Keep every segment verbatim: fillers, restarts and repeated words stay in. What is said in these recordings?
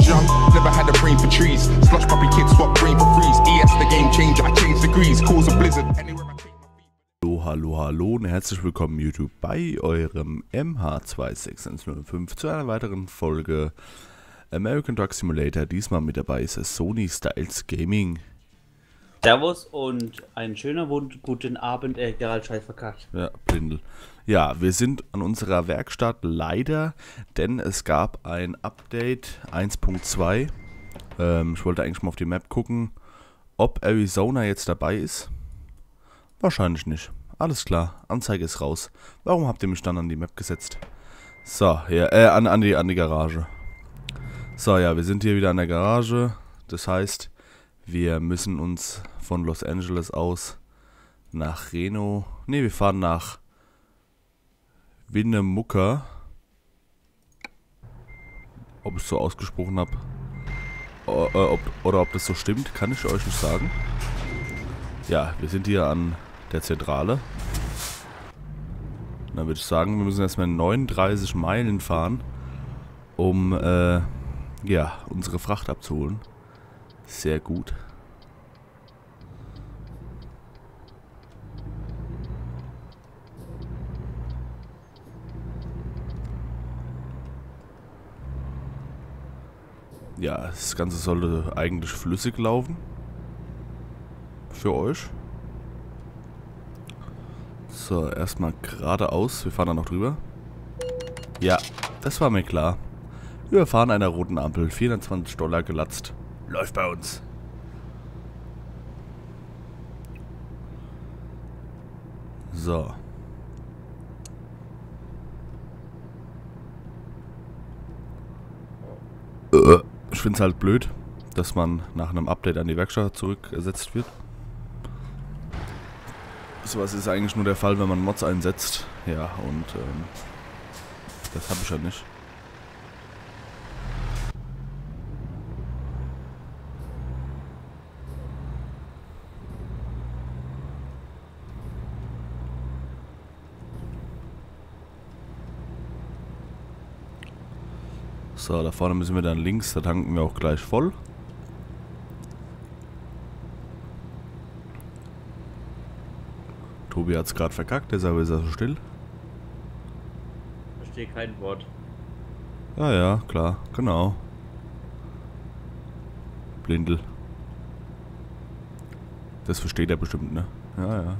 was young, never had a brain for trees. Slush puppy kids swap brain for freeze. E S the game changer, I change degrees. Cause a blizzard anywhere I take my feet. Hallo, hallo, hallo und herzlich willkommen YouTube bei eurem M H zwei sechs eins null fünf zu einer weiteren Folge American Truck Simulator. Diesmal mit dabei ist es Sony Styles Gaming. Servus und einen schönen guten Abend, äh, Gerald Scheiß verkackt. Ja, Blindel. Ja, wir sind an unserer Werkstatt leider, denn es gab ein Update eins Punkt zwei. Ähm, ich wollte eigentlich mal auf die Map gucken, ob Arizona jetzt dabei ist. Wahrscheinlich nicht. Alles klar, Anzeige ist raus. Warum habt ihr mich dann an die Map gesetzt? So, ja, äh, an, an, die, an die Garage. So, ja, wir sind hier wieder an der Garage. Das heißt, wir müssen uns von Los Angeles aus nach Reno... Ne, wir fahren nach Winnemucca. Ob ich es so ausgesprochen habe. O, äh, ob, oder ob das so stimmt, kann ich euch nicht sagen. Ja, wir sind hier an der Zentrale. Dann würde ich sagen, wir müssen erstmal neununddreißig Meilen fahren, um äh, ja, unsere Fracht abzuholen. Sehr gut. Ja, das Ganze sollte eigentlich flüssig laufen. Für euch. So, erstmal geradeaus. Wir fahren da noch drüber. Ja, das war mir klar. Wir fahren einer roten Ampel. vierhundertzwanzig Dollar gelatzt. Läuft bei uns. So. Ich finde es halt blöd, dass man nach einem Update an die Werkstatt zurückgesetzt wird. Sowas ist eigentlich nur der Fall, wenn man Mods einsetzt. Ja, und ähm, das habe ich ja nicht. So, da vorne müssen wir dann links, da tanken wir auch gleich voll. Tobi hat es gerade verkackt, deshalb ist er so still. Ich verstehe kein Wort. Ja, ja, klar, genau. Blindel. Das versteht er bestimmt, ne? Ja, ja.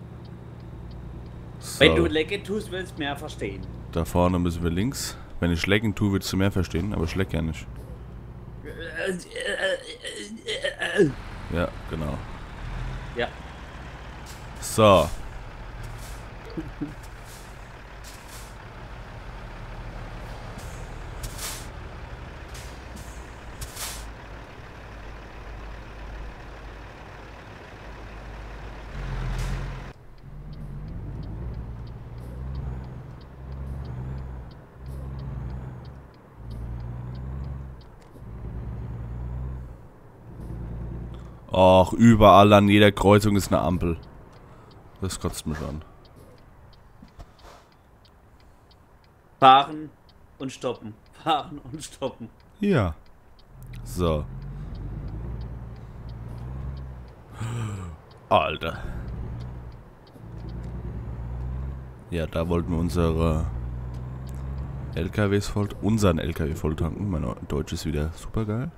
So. Wenn du lecken tust, willst du mehr verstehen. Da vorne müssen wir links. Wenn ich lecken tue, würdest du mehr verstehen, aber ich leck ja nicht. Ja, genau. Ja. So. Och, überall an jeder Kreuzung ist eine Ampel. Das kotzt mich an. Fahren und stoppen. Fahren und stoppen. Ja. So. Alter. Ja, da wollten wir unsere L K Ws voll... unseren L K W voll tanken. Mein Deutsch ist wieder super geil.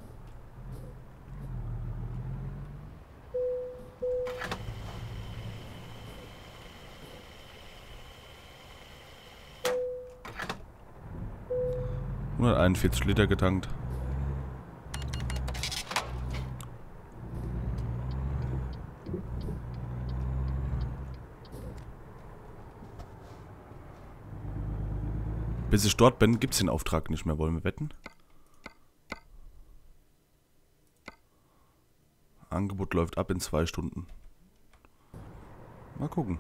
hunderteinundvierzig Liter getankt. Bis ich dort bin, gibt es den Auftrag nicht mehr. Wollen wir wetten? Angebot läuft ab in zwei Stunden. Mal gucken.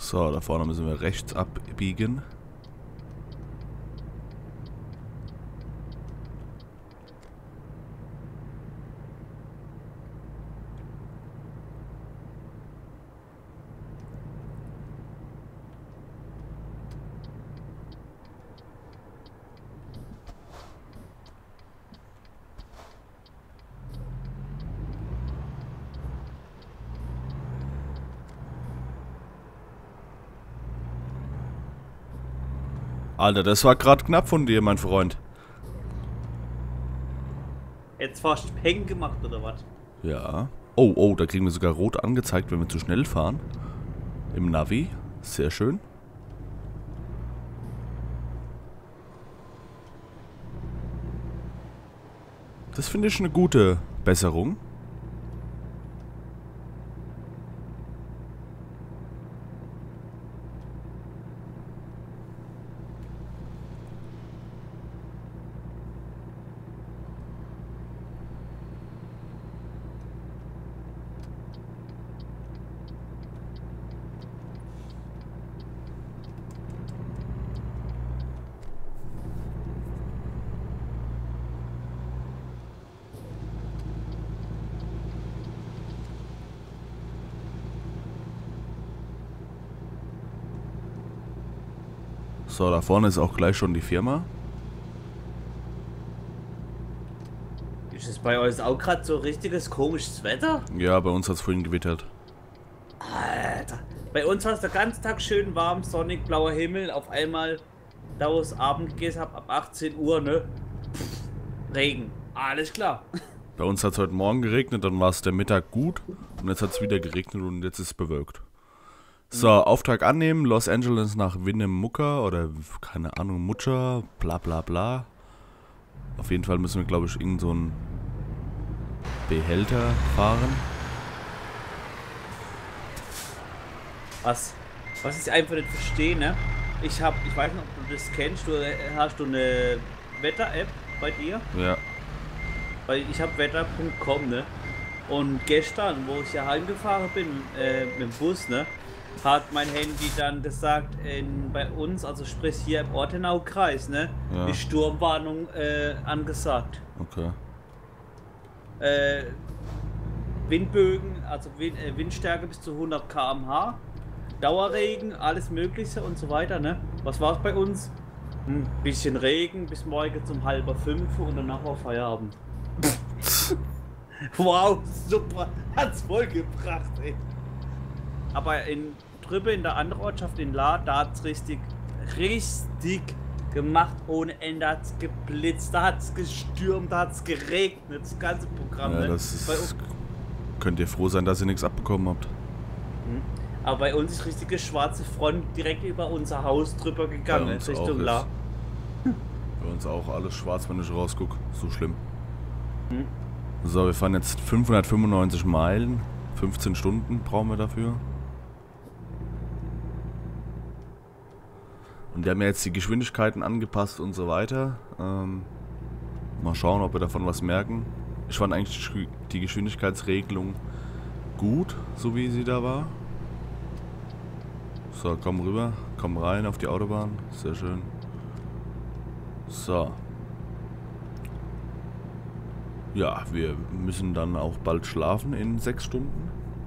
So, da vorne müssen wir rechts abbiegen. Alter, das war gerade knapp von dir, mein Freund. Jetzt fast hängen gemacht oder was? Ja. Oh, oh, da kriegen wir sogar rot angezeigt, wenn wir zu schnell fahren. Im Navi. Sehr schön. Das finde ich eine gute Besserung. So, da vorne ist auch gleich schon die Firma. Ist es bei euch auch gerade so richtiges komisches Wetter? Ja, bei uns hat es vorhin gewittert. Alter, bei uns war es der ganze Tag schön warm, sonnig, blauer Himmel. Auf einmal, da wo es Abend geht, hab ab achtzehn Uhr, ne? Pff, Regen. Alles klar. Bei uns hat es heute Morgen geregnet, dann war es der Mittag gut und jetzt hat es wieder geregnet und jetzt ist es bewölkt. So, Auftrag annehmen, Los Angeles nach Winnemucca oder keine Ahnung, Mucha, bla bla bla. Auf jeden Fall müssen wir, glaube ich, irgend so einen Behälter fahren. Was? Was ich einfach nicht verstehe, ne? Ich hab, ich weiß nicht, ob du das kennst, du hast du eine Wetter-App bei dir? Ja. Weil ich habe wetter punkt com, ne? Und gestern, wo ich ja heimgefahren bin, äh, mit dem Bus, ne? Hat mein Handy dann gesagt, in, bei uns, also sprich hier im Ortenau-Kreis, ne? Ja. Die Sturmwarnung äh, angesagt. Okay. Äh, Windbögen, also Wind, äh, Windstärke bis zu hundert Kilometer pro Stunde, Dauerregen, alles Mögliche und so weiter, ne? Was war es bei uns? Ein bisschen Regen bis morgen um halber fünf und danach war Feierabend. Wow, super, hat's voll gebracht, ey. Aber in drüben in der anderen Ortschaft in La, da hat's richtig, richtig gemacht ohne Ende, hat's geblitzt, da hat's gestürmt, da hat's geregnet, das ganze Programm. Ja, ne? das ist, Bei uns, könnt ihr froh sein, dass ihr nichts abbekommen habt. aber bei uns ist richtige schwarze Front direkt über unser Haus drüber gegangen, Bei uns Richtung auch La. ist. Bei uns auch alles schwarz, wenn ich rausgucke. So schlimm. Hm. So, wir fahren jetzt fünfhundertfünfundneunzig Meilen. fünfzehn Stunden brauchen wir dafür. Und wir haben ja jetzt die Geschwindigkeiten angepasst und so weiter. Ähm, mal schauen, ob wir davon was merken. Ich fand eigentlich die Geschwindigkeitsregelung gut, so wie sie da war. So, komm rüber, komm rein auf die Autobahn. Sehr schön. So. Ja, wir müssen dann auch bald schlafen in sechs Stunden.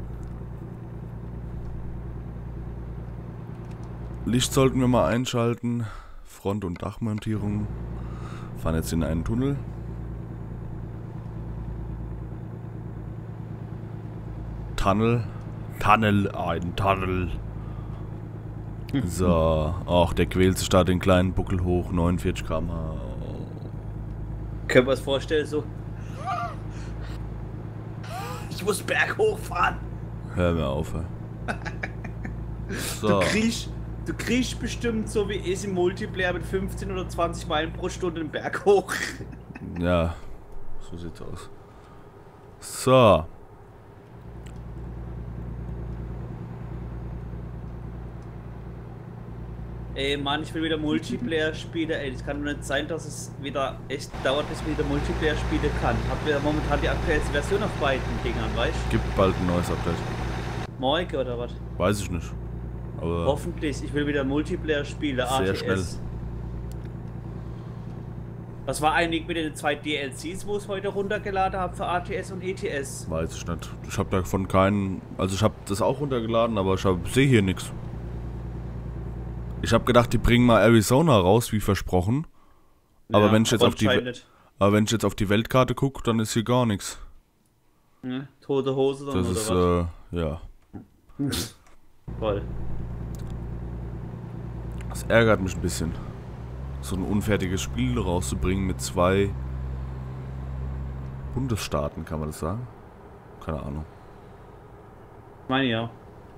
Licht sollten wir mal einschalten. Front- und Dachmontierung. Fahren jetzt in einen Tunnel. Tunnel. Tunnel, ein Tunnel. So, ach, der quält sich da den kleinen Buckel hoch, neunundvierzig Kilometer pro Stunde. Können wir uns vorstellen, so. Ich muss berghoch fahren. Hör mir auf. Hör. So. Du kriegst, du kriegst bestimmt so wie ich im Multiplayer mit fünfzehn oder zwanzig Meilen pro Stunde den Berg hoch. Ja, so sieht's aus. So. Ey Mann, ich will wieder Multiplayer spielen, ey. Das kann doch nicht sein, dass es wieder echt dauert, bis ich wieder Multiplayer spielen kann. Habt ihr momentan die aktuellste Version auf beiden Dingern, weißt du? Gibt bald ein neues Update. Morgen oder was? Weiß ich nicht. Aber Hoffentlich. Ich will wieder Multiplayer spielen, Sehr A T S. schnell. Was war eigentlich mit den zwei D L Cs, wo ich heute runtergeladen habe für A T S und E T S? weiß ich nicht. Ich habe davon keinen. Also ich habe das auch runtergeladen, aber ich sehe hier nichts. Ich habe gedacht, die bringen mal Arizona raus, wie versprochen. Aber Ja, wenn ich jetzt aber auf die, anscheinend We- nicht. aber wenn ich jetzt auf die Weltkarte gucke, dann ist hier gar nichts. Ne? Tote Hose dann Das ist oder äh, ja. was? Voll. Das ärgert mich ein bisschen. So ein unfertiges Spiel rauszubringen mit zwei Bundesstaaten, kann man das sagen? Keine Ahnung. Ich meine ja.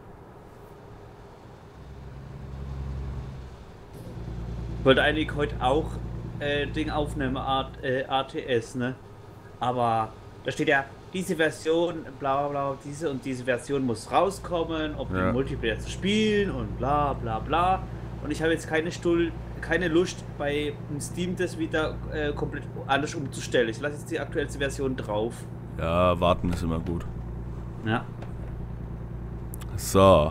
Ich wollte eigentlich heute auch äh, Ding aufnehmen, A äh, A T S, ne? Aber da steht ja, diese Version, bla bla bla, diese und diese Version muss rauskommen, ob Ja. die Multiplayer zu spielen und bla bla bla. Und ich habe jetzt keine Stuhl, keine Lust bei Steam das wieder äh, komplett anders umzustellen. Ich lasse jetzt die aktuellste Version drauf. Ja, warten ist immer gut. Ja. So.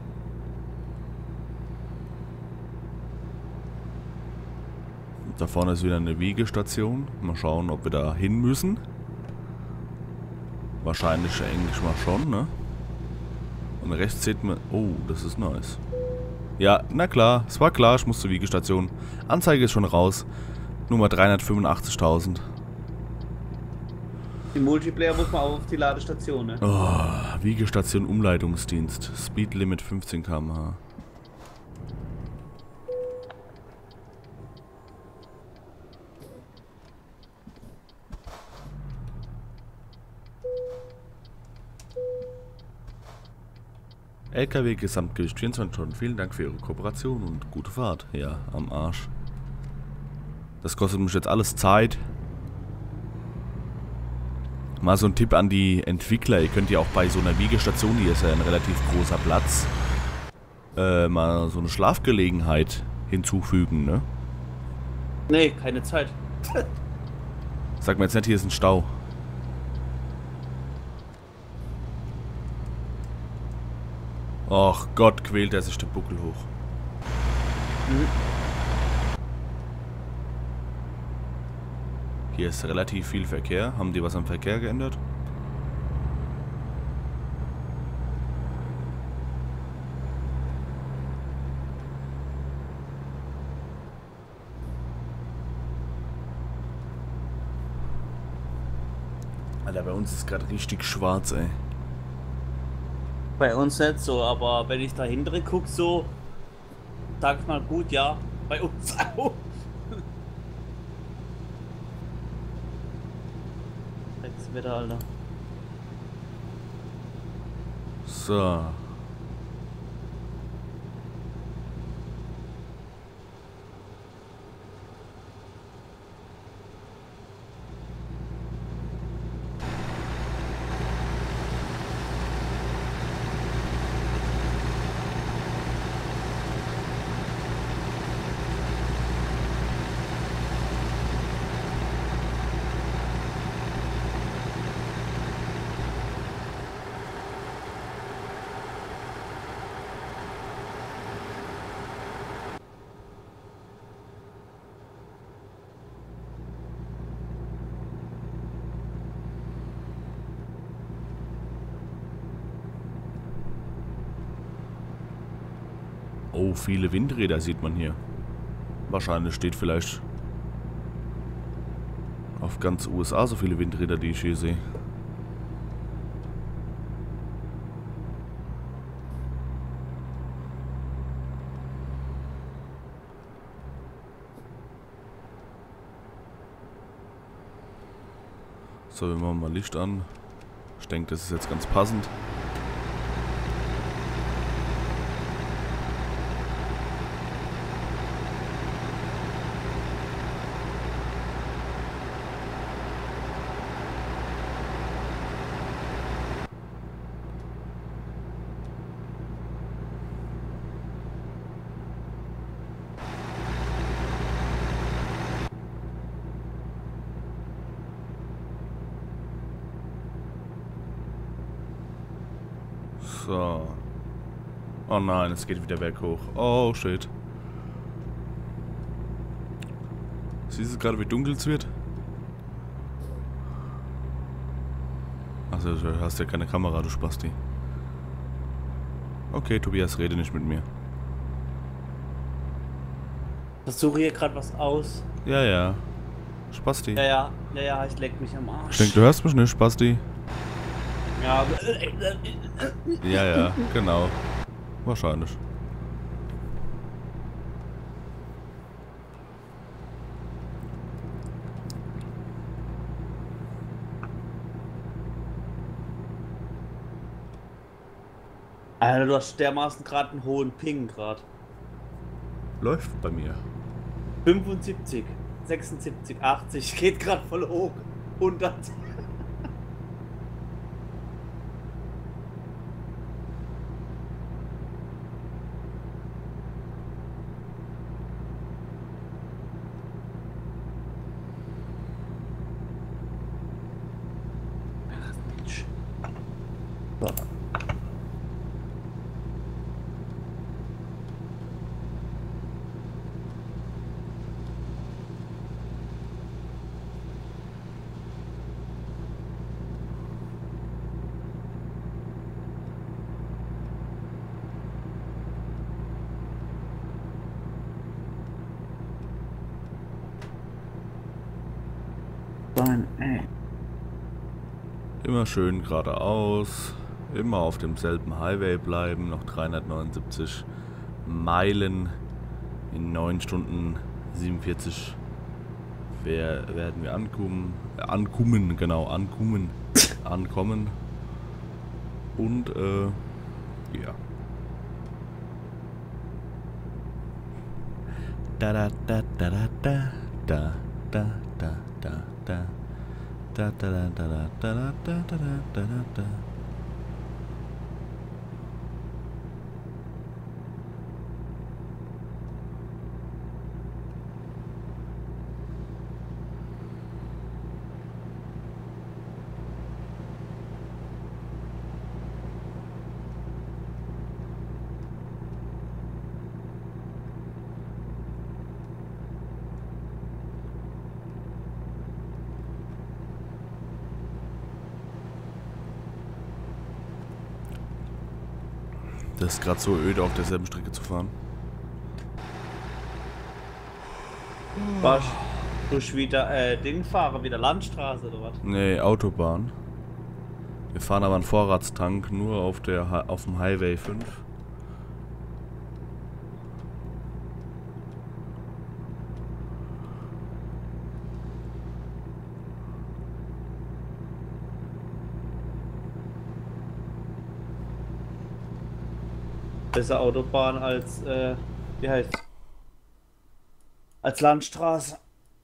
Da vorne ist wieder eine Wiegestation. Mal schauen, ob wir da hin müssen. Wahrscheinlich eigentlich mal schon, ne? Und rechts sieht man... Oh, das ist nice. Ja, na klar. Es war klar, ich muss zur Wiegestation. Anzeige ist schon raus. Nummer dreihundertfünfundachtzigtausend. Im Multiplayer muss man auch auf die Ladestation, ne? Oh, Wiegestation Umleitungsdienst. Speedlimit fünfzehn Kilometer pro Stunde. L K W Gesamtgewicht vierundzwanzig Tonnen. Vielen Dank für Ihre Kooperation und gute Fahrt. Ja, am Arsch. Das kostet mich jetzt alles Zeit. Mal so ein Tipp an die Entwickler. Ihr könnt ja auch bei so einer Wiegestation, hier ist ja ein relativ großer Platz, äh, mal so eine Schlafgelegenheit hinzufügen, ne? Nee, keine Zeit. Sag mir jetzt nicht, hier ist ein Stau. Och Gott, quält er sich der Buckel hoch. Hier ist relativ viel Verkehr. Haben die was am Verkehr geändert? Alter, bei uns ist gerade richtig schwarz, ey. Bei uns nicht so, aber wenn ich dahinter gucke, so, sag ich mal gut, ja, bei uns auch. Jetzt wieder, Alter. So. Oh, viele Windräder sieht man hier. Wahrscheinlich steht vielleicht auf ganz U S A so viele Windräder, die ich hier sehe. So, wir machen mal Licht an. Ich denke, das ist jetzt ganz passend. So. Oh nein, es geht wieder berghoch. Oh shit. Siehst du gerade, wie dunkel es wird? Achso, du hast ja keine Kamera, du Spasti. Okay, Tobias, rede nicht mit mir. Versuche hier gerade was aus. Ja, ja. Spasti. Ja, ja, ja, ja, ich leck mich am Arsch. Ich denke, du hörst mich nicht, Spasti. Ja, Ja, ja, genau. Wahrscheinlich. Alter, du hast dermaßen gerade einen hohen Ping gerade. Läuft bei mir. fünfundsiebzig, sechsundsiebzig, achtzig, geht gerade voll hoch. hundert. Ach, Mensch. So. Ey. Immer schön geradeaus. Immer auf demselben Highway bleiben. Noch dreihundertneunundsiebzig Meilen in neun Stunden siebenundvierzig wer, werden wir ankommen. Äh, ankommen, genau, ankommen. Ankommen. Und, äh, ja. Da da da da da da da da da da. Da da da da da da da da da da da. Das ist gerade so öde, auf derselben Strecke zu fahren. Was? Du wieder, äh, Ding fahren, wieder Landstraße oder was? Nee, Autobahn. Wir fahren aber einen Vorratstank nur auf der Hi- auf dem Highway fünf. Besser Autobahn als, äh, wie heißt als Landstraße.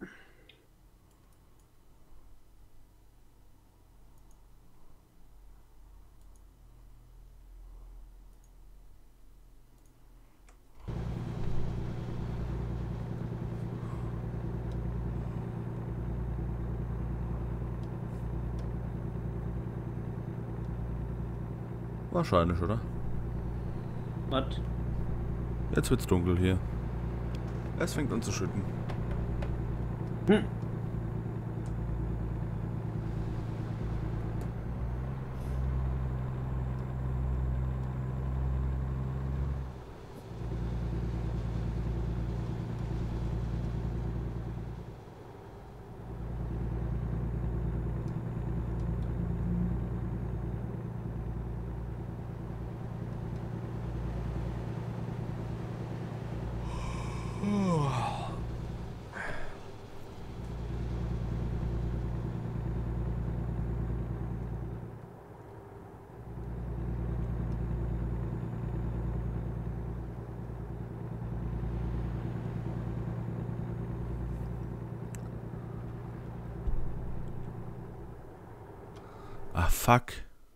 Wahrscheinlich, oder? Was? Jetzt wird's dunkel hier. Es fängt an zu schütten. Hm. Ah, fuck.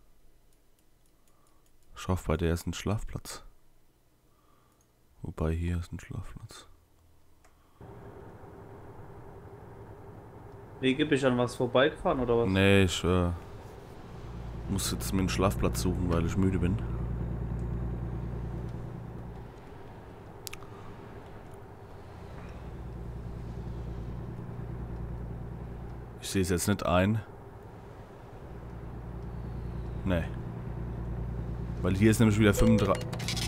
Schau, bei der ist ein Schlafplatz. Wobei, hier ist ein Schlafplatz. Wege, bist du an was vorbeigefahren oder was? Nee, ich äh, muss jetzt mir einen Schlafplatz suchen, weil ich müde bin. Ich sehe es jetzt nicht ein. Nee. Weil hier ist nämlich wieder fünfunddreißig.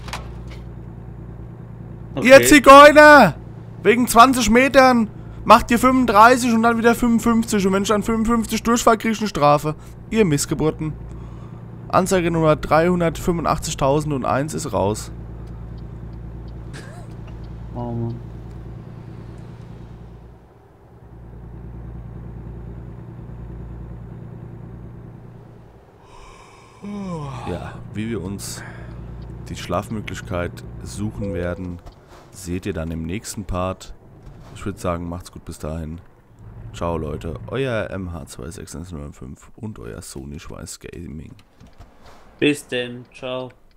Okay. Ihr Zigeuner! Wegen zwanzig Metern macht ihr fünfunddreißig und dann wieder fünfundfünfzig. Und wenn ich dann fünfundfünfzig durchfahre, kriege ich eine Strafe. Ihr Missgeburten. Anzeige Nummer dreihundertfünfundachtzigtausendeins ist raus. Oh Mann. Ja, wie wir uns die Schlafmöglichkeit suchen werden, seht ihr dann im nächsten Part. Ich würde sagen, macht's gut bis dahin. Ciao Leute, euer M H zwei sechs eins null fünf und euer Sony Schweiß Gaming. Bis denn, ciao.